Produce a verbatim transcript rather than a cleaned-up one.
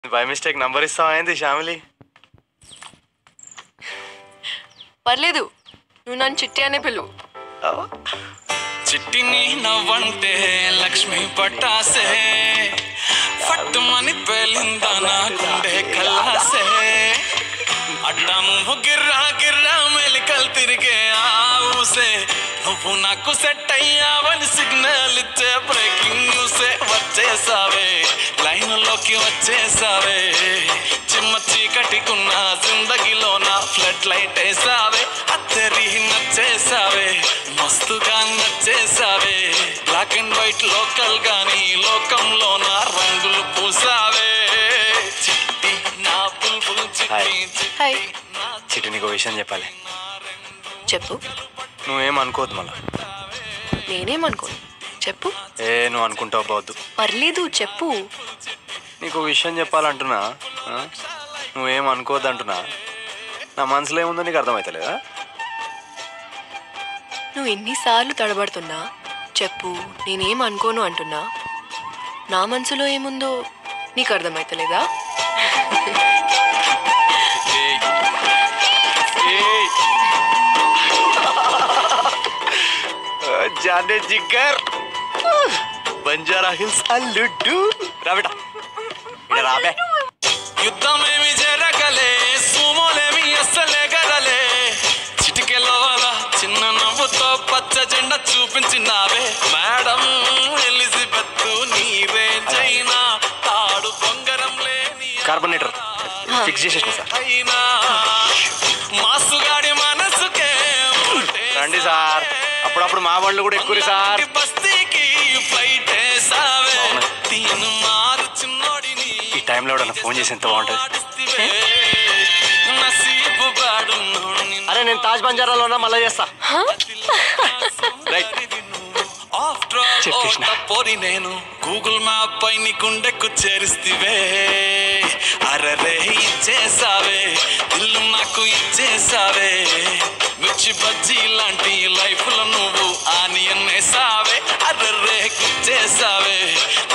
By mistake number ఇస్తావా ఏంది శ్యామిలి? పర్లేదు, నువ్వు నన్ను చిట్టి అనే పిలువు. చిట్టిని నవ్వంటే లక్ష్మి పట్టాసే పట్టుమని పేలిందా నా గుండె కల్లాసే అడ్డా నువ్వు గిర్రా గిర్రా మెలికలు తిరిగే ఆవుసే నువ్వు నాకు సెట్ అయ్యావని సిగ్నల్ ఇచ్చే బ్రేకింగ్ న్యూసే వచ్చేసావే లైన్లోకి వచ్చేసావే చిమ్మ చీకటికున్న జిందగీలో నా ఫ్లడ్ లైట్ వేసావే అత్తరి నచ్చేసావే మస్తుగా నచ్చేసావే బ్లాక్ అండ్ వైట్ లోకల్ గాని లోకంలో నా రంగులు పూసావే చిట్టి నా బుల్బుల్ చిట్టి హాయ్. చిట్టి నీకు విషయం చెప్పాలి. చెప్పు. నువ్వేం అనుకోవద్దు మళ్ళా. నేనేమనుకోను, చెప్పు. ఏ నువ్వు అనుకుంటావు పోవద్దు. పర్లేదు, చెప్పు. నీకు విషయం చెప్పాలంటున్నా, నువ్వేం అనుకోవద్దు అంటున్నా. నా మనసులో ఏముందో నీకు అర్థమవుతలేదా? నువ్వు ఎన్నిసార్లు తడబడుతున్నా చెప్పు, నేనేం అనుకోను అంటున్నా. నా మనసులో ఏముందో నీకు అర్థమవుతలేదా? జానే జిగ్గర్ బంజారా హిల్స్ అల్లుడ్డు రాబేట ఇక్కడ రాబే. యుద్ధమేమి జరగలే సుమోలేమి అస్సలే గదలే చిటికెలో చిన్న నవ్వుతో పచ్చ జెండా చూపించినావే మేడం ఎలిజబెత్ నీరే చైనా తాడు బొంగరం లేని కార్బోనేటర్ ఫిక్స్ చేసేసిన సార్. మాసుగాడి మనసుకే రండి సార్, అప్పుడప్పుడు మా బండ్లు కూడా ఎక్కువ సార్. బస్తీకి ఫ్లైట్ వేసావే తీను మారు చిన్నోడిని ఈ టైంలో ఎవడన్నా ఫోన్ చేసి ఎంత బాగుంటుంది. నసీబు బాడు అరే నేను తాజ్ బంజారాలో ఉన్నా, మళ్ళీ చేస్తా. రైట్ పోరి నేను గూగుల్ మ్యాప్ పై నీ గుండెకు చేరిస్తివే అరరే ఇచ్చేసావే ఇల్లు నాకు ఇచ్చేసావే మిర్చి బజ్జీ లాంటి లైఫ్ లో నువ్వు ఆనియన్ వేసావే అర్రే గుచ్చేసావే